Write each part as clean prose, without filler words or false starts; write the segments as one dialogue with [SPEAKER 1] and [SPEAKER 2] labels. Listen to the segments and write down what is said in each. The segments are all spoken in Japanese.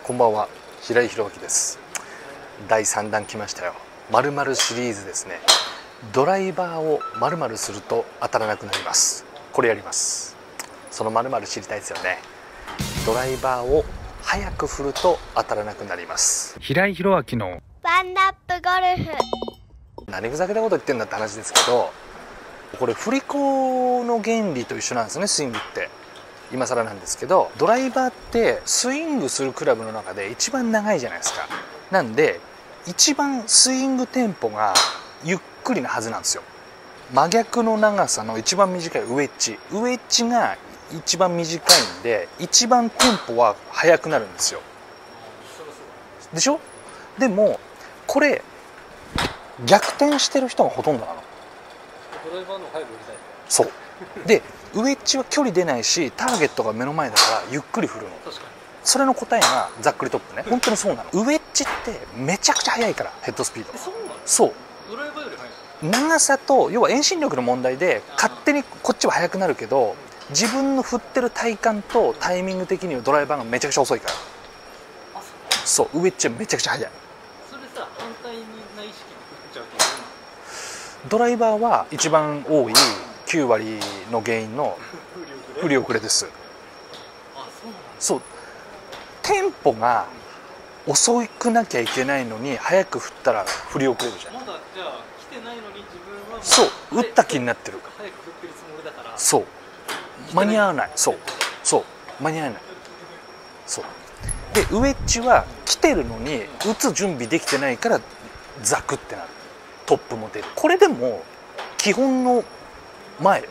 [SPEAKER 1] こんばんは、平井宏明です。第3弾来ましたよ。〇〇シリーズですね。ドライバーを〇〇すると当たらなくなります。これやります。その〇〇知りたいですよね。ドライバーを早く振ると当たらなくなります。平井宏明の
[SPEAKER 2] ワンダップゴルフ。
[SPEAKER 1] 何ふざけたこと言ってんだって話ですけど、これ振り子の原理と一緒なんですね、スイングって。今更なんですけど、ドライバーってスイングするクラブの中で一番長いじゃないですか。なんで一番スイングテンポがゆっくりなはずなんですよ。真逆の長さの一番短いウエッジが一番短いんで、一番テンポは速くなるんですよ。でしょ？でもこれ逆転してる人がほとんどなの。
[SPEAKER 3] ドライバーの早く振りたい。
[SPEAKER 1] そうで、ウエッジは距離出ないし、ターゲットが目の前だからゆっくり振るの。
[SPEAKER 3] 確かに。
[SPEAKER 1] それの答えがざっくりトップね。本当にそうなの。ウエッジってめちゃくちゃ速いから、ヘッドスピード。
[SPEAKER 3] そうなの？
[SPEAKER 1] そう。
[SPEAKER 3] ドライバーより速い。
[SPEAKER 1] 長さと要は遠心力の問題で勝手にこっちは速くなるけど、自分の振ってる体感とタイミング的にはドライバーがめちゃくちゃ遅いから。
[SPEAKER 3] あ、
[SPEAKER 1] そう、ウエッジはめちゃくちゃ速い。
[SPEAKER 3] それさ、反対な意識で振っちゃうと
[SPEAKER 1] ドライバーは一番多い9割の原因の振り遅れです。
[SPEAKER 3] あ、そうなんだ。
[SPEAKER 1] そう、テンポが遅くなきゃいけないのに早く振ったら振り遅れるじゃん。
[SPEAKER 3] まだじゃあ来てないのに自分は
[SPEAKER 1] そう、打った気になってる。
[SPEAKER 3] 早く振ってるつもりだから。
[SPEAKER 1] そう、間に合わない。そう間に合わない。そうで、ウエッジは来てるのに打つ準備できてないからザクってなる。トップも出る。これでも基本の前の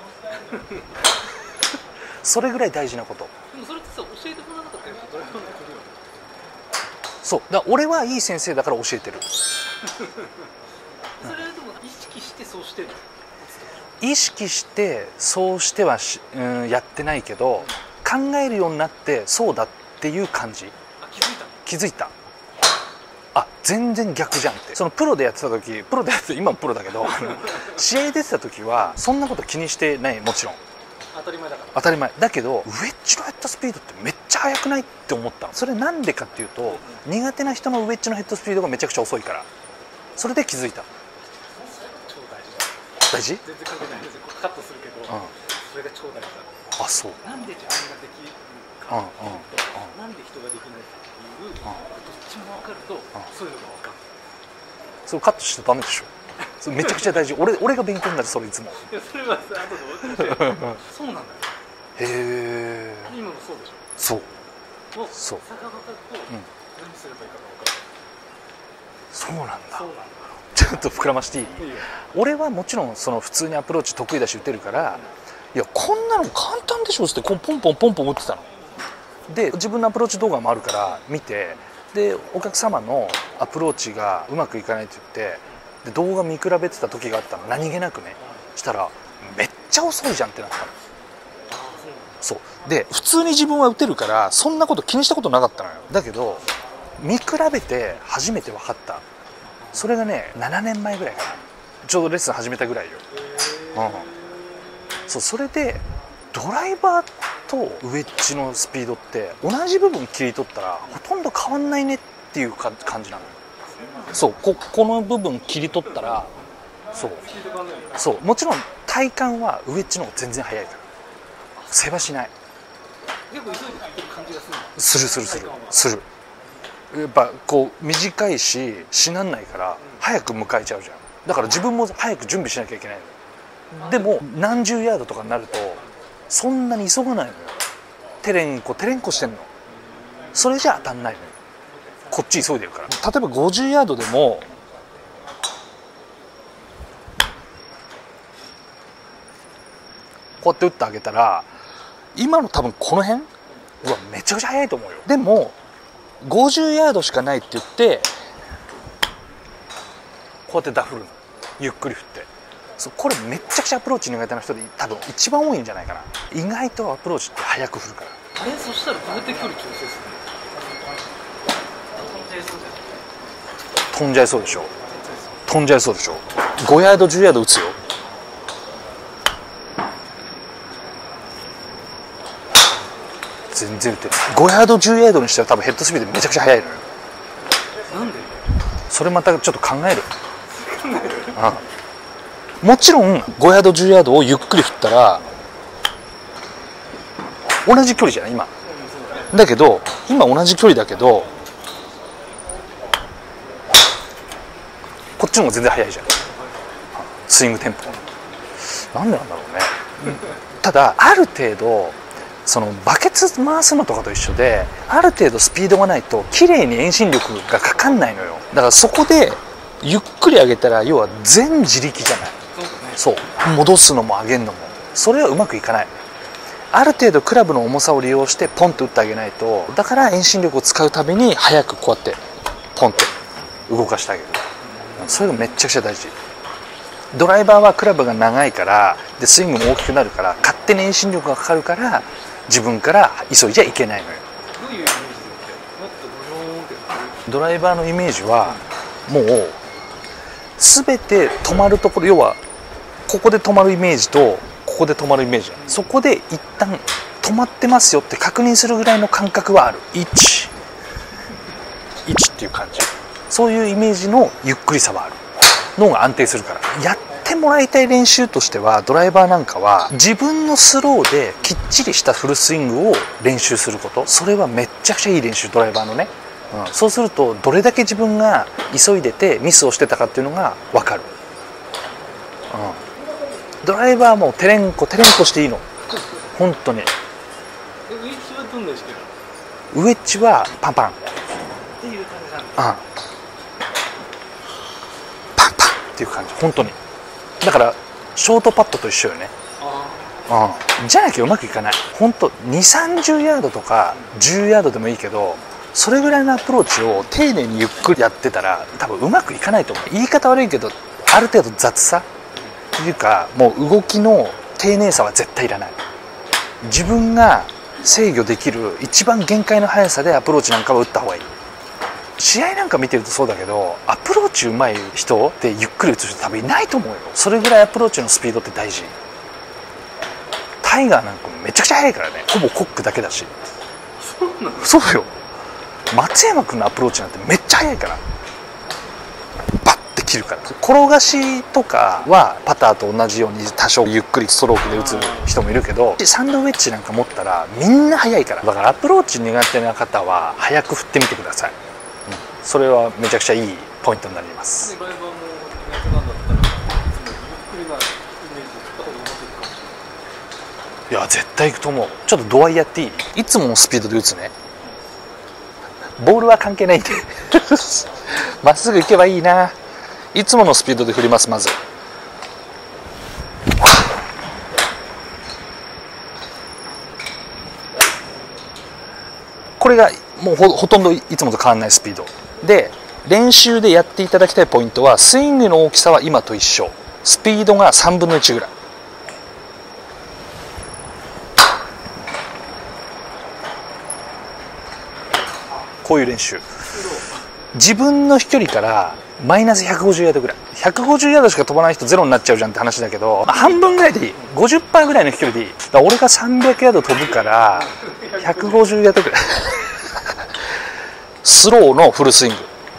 [SPEAKER 1] それぐらい大事なこと。
[SPEAKER 3] でもそれってさ、教えてもらわなかったよ。ドライバーの振りは。
[SPEAKER 1] そうだから俺はいい先生だから教えてる。
[SPEAKER 3] それはでも意識してそうしてるの？
[SPEAKER 1] 意識してそうしてはやってないけど、考えるようになってそうだっていう感じ。
[SPEAKER 3] あ、気づいたの？
[SPEAKER 1] 気づいた。あ、全然逆じゃんって。そのプロでやってた時、今もプロだけど試合出てた時はそんなこと気にしてない。もちろん
[SPEAKER 3] 当たり前だから。
[SPEAKER 1] 当たり前だけど、ウエッジのヘッドスピードってめっちゃ速くないって思ったの。それなんでかっていうと、苦手な人のウエッジのヘッドスピードがめちゃくちゃ遅いから。それで気づいた。
[SPEAKER 3] 超大事だ。
[SPEAKER 1] 大事？
[SPEAKER 3] 全然関係ないですよ。カットするけど、それが超大事だ。
[SPEAKER 1] あ、そう。
[SPEAKER 3] なんで自分ができるかっていうと、なんで人ができないかっていう、どっちも分かると、そういうのが分かる。
[SPEAKER 1] それカットしちゃダメでしょ。それめちゃくちゃ大事。俺が勉強になる。それいつも。
[SPEAKER 3] いや、それはさ、後で教えて。そうなんだよ。
[SPEAKER 1] へえ。
[SPEAKER 3] 今もそうでしょ。
[SPEAKER 1] そう
[SPEAKER 3] 差が分かると、何すればいいかが分かる。
[SPEAKER 1] そうなんだ。
[SPEAKER 3] そうなんだ。
[SPEAKER 1] ちょっと膨らましていい？
[SPEAKER 3] いいよ。
[SPEAKER 1] 俺はもちろんその普通にアプローチ得意だし打てるから、いやこんなの簡単でしょってポンポンポンポン打ってたので、自分のアプローチ動画もあるから見て、でお客様のアプローチがうまくいかないって言って、で動画見比べてた時があったの。何気なくね。したらめっちゃ遅いじゃんってなったの。そうで、普通に自分は打てるからそんなこと気にしたことなかったのよ。だけど見比べて初めて分かった。それがね、7年前ぐらいかな。ちょうどレッスン始めたぐらいよ。そう、それでドライバーとウエッジのスピードって同じ部分切り取ったらほとんど変わんないねっていう感じなの。そう、この部分切り取ったら、そうもちろん体感はウエッジの方が全然速いから世話しない。
[SPEAKER 3] 結構急いで振ってる感じがするの？
[SPEAKER 1] する。やっぱこう短いししなんないから早く迎えちゃうじゃん。だから自分も早く準備しなきゃいけないの。でも何十ヤードとかになるとそんなに急がないのよ。テレンコしてんの。それじゃ当たんないのよ。こっち急いでるから。例えば50ヤードでもこうやって打ってあげたら、今の多分この辺、うわめちゃくちゃ速いと思うよ。でも50ヤードしかないって言ってこうやってダフるの。ゆっくり振って。そう、これめっちゃくちゃアプローチ苦手な人で多分一番多いんじゃないかな。意外とアプローチって速く振るから。
[SPEAKER 3] そしたらどうやって距離調整するの？
[SPEAKER 1] 飛んじゃいそうでしょ。5ヤード10ヤード打つよ。全然言ってる。5ヤード10ヤードにしては多分ヘッドスピードめちゃくちゃ速いのよ。
[SPEAKER 3] なんで？
[SPEAKER 1] それまたちょっと考える。もちろん5ヤード10ヤードをゆっくり振ったら同じ距離じゃない今。だけど今同じ距離だけどこっちの方が全然速いじゃん、スイングテンポ。なんでなんだろうね。ただある程度そのバケツ回すのとかと一緒で、ある程度スピードがないと綺麗に遠心力がかかんないのよ。だからそこでゆっくり上げたら要は全自力じゃない。そう、戻すのも上げるのもそれはうまくいかない。ある程度クラブの重さを利用してポンと打ってあげないと。だから遠心力を使うたびに早くこうやってポンって動かしてあげる。それがめっちゃくちゃ大事。ドライバーはクラブが長いからでスイングも大きくなるから勝手に遠心力がかかるから自分から急いじゃいけないのよ。
[SPEAKER 3] どういうイメージでもっとドヨーンって
[SPEAKER 1] ドライバーのイメージはもう全て止まるところ、要はここで止まるイメージとここで止まるイメージ、そこで一旦止まってますよって確認するぐらいの感覚はある。1っていう感じ、そういうイメージのゆっくりさはある。脳が安定するから。やってもらいたい練習としてはドライバーなんかは自分のスローできっちりしたフルスイングを練習すること、それはめっちゃくちゃいい練習、ドライバーのね。そうするとどれだけ自分が急いでてミスをしてたかっていうのが分かる。ドライバーもテレンコしていいの本当に。
[SPEAKER 3] ウェッジはどんな意識なの？
[SPEAKER 1] ウェッジはパンパン
[SPEAKER 3] っていう感じなんだ。
[SPEAKER 1] パンパンっていう感じ本当に。だからショートパットと一緒よね。じゃなきゃうまくいかない。本当2、30ヤードとか10ヤードでもいいけど、それぐらいのアプローチを丁寧にゆっくりやってたら多分うまくいかないと思う。言い方悪いけどある程度雑さっていうか、もう動きの丁寧さは絶対いらない。自分が制御できる一番限界の速さでアプローチなんかは打った方がいい。試合なんか見てるとそうだけど、アプローチうまい人ってゆっくり打つ人多分いないと思うよ。それぐらいアプローチのスピードって大事。タイガーなんかめちゃくちゃ速いからね。ほぼコックだけだし。
[SPEAKER 3] そうなの？
[SPEAKER 1] そうよ。松山君のアプローチなんてめっちゃ速いから、バッて切るから。転がしとかはパターと同じように多少ゆっくりストロークで打つ人もいるけど、サンドウェッジなんか持ったらみんな速いから。だからアプローチ苦手な方は早く振ってみてください。それはめちゃくちゃいいポイントになります。
[SPEAKER 3] ドライバーも苦手なんだったらいつもゆっくりなイメージで振った方がうまくいくかもしれない。
[SPEAKER 1] いや絶対いくと思う。ちょっと度合いやっていい？いつものスピードで打つね。ボールは関係ないんでまっすぐ行けばいいな。いつものスピードで振ります。まずこれがもう ほとんどいつもと変わらないスピードで、練習でやっていただきたいポイントはスイングの大きさは今と一緒、スピードが3分の1ぐらい。こういう練習。自分の飛距離からマイナス150ヤードぐらい。150ヤードしか飛ばない人ゼロになっちゃうじゃんって話だけど、半分ぐらいでいい。50% ぐらいの飛距離でいい。だから俺が300ヤード飛ぶから150ヤードぐらいスローのフルスイング。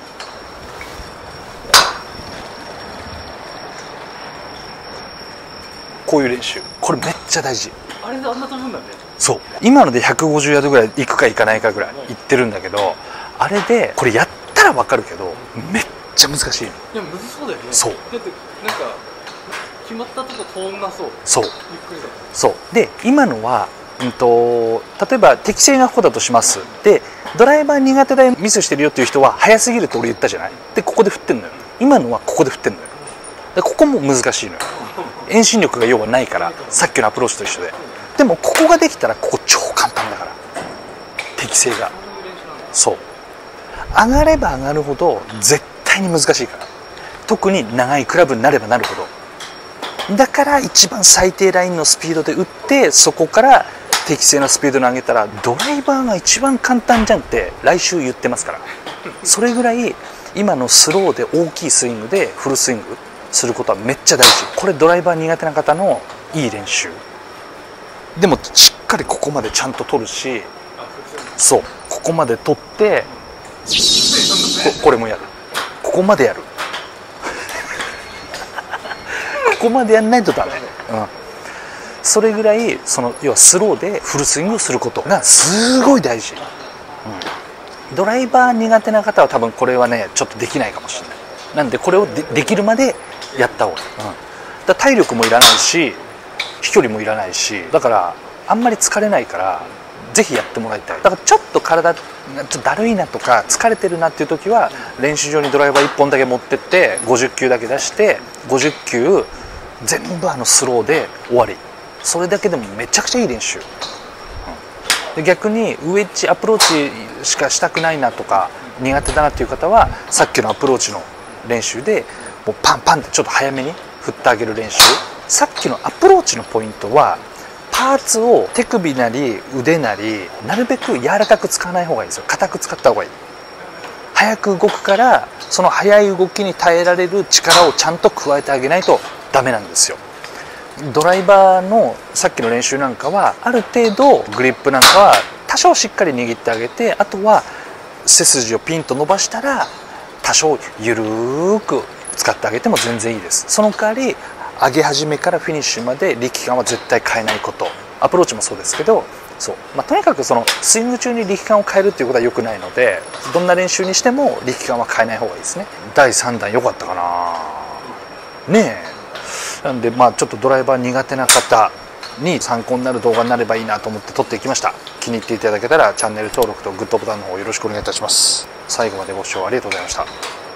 [SPEAKER 1] こういう練習、これめっちゃ大事。
[SPEAKER 3] あれであんな飛ぶんだね。
[SPEAKER 1] そう今ので150ヤードぐらい行くか行かないかぐらい行ってるんだけど、あれでこれやったら分かるけどめっちゃ難しい。
[SPEAKER 3] いやむずそうだよね。
[SPEAKER 1] そう
[SPEAKER 3] だってなんか決まったとこ通んなそう。
[SPEAKER 1] そう
[SPEAKER 3] ゆっくりだ。
[SPEAKER 1] そうで今のは、例えば適正がここだとします。でドライバー苦手でミスしてるよっていう人は早すぎるって俺言ったじゃない。でここで振ってんのよ。今のはここで振ってんのよ。でここも難しいのよ。遠心力が要はないから、さっきのアプローチと一緒で。でもここができたらここ超簡単だから、適正が。そう上がれば上がるほど絶対に難しいから、特に長いクラブになればなるほど。だから一番最低ラインのスピードで打って、そこから適正なスピードに上げたらドライバーが一番簡単じゃんって来週言ってますから。それぐらい今のスローで大きいスイングでフルスイングすることはめっちゃ大事。これドライバー苦手な方のいい練習。でもしっかりここまでちゃんと取るし、 そうここまで取ってこれもやる、ここまでやるここまでやんないとダメ、それぐらい要はスローでフルスイングすることがすごい大事、ドライバー苦手な方は多分これはねちょっとできないかもしれない。なんでこれを できるまでやった方がいい、だ体力もいらないし飛距離もいらないし、だからあんまり疲れないからぜひやってもらいたい。だからちょっと体ちょっとだるいなとか疲れてるなっていう時は練習場にドライバー1本だけ持ってって50球だけ出して50球全部スローで終わり、それだけでもめちゃくちゃいい練習、で逆にウエッジアプローチしかしたくないなとか苦手だなっていう方はさっきのアプローチの練習でもうパンパンってちょっと早めに振ってあげる練習。さっきのアプローチのポイントはパーツを手首なり腕なりなるべく柔らかく使わない方がいいんですよ。硬く使った方がいい。早く動くからその速い動きに耐えられる力をちゃんと加えてあげないとダメなんですよ。ドライバーのさっきの練習なんかはある程度グリップなんかは多少しっかり握ってあげて、あとは背筋をピンと伸ばしたら多少ゆるーく使ってあげても全然いいです。その代わり上げ始めからフィニッシュまで力感は絶対変えないこと。アプローチもそうですけど、とにかくスイング中に力感を変えるっていうことは良くないので、どんな練習にしても力感は変えない方がいいですね。第3弾良かったかなねえ。なんでちょっとドライバー苦手な方に参考になる動画になればいいなと思って撮っていきました。気に入っていただけたらチャンネル登録とグッドボタンの方よろしくお願いいたします。最後までご視聴ありがとうございました。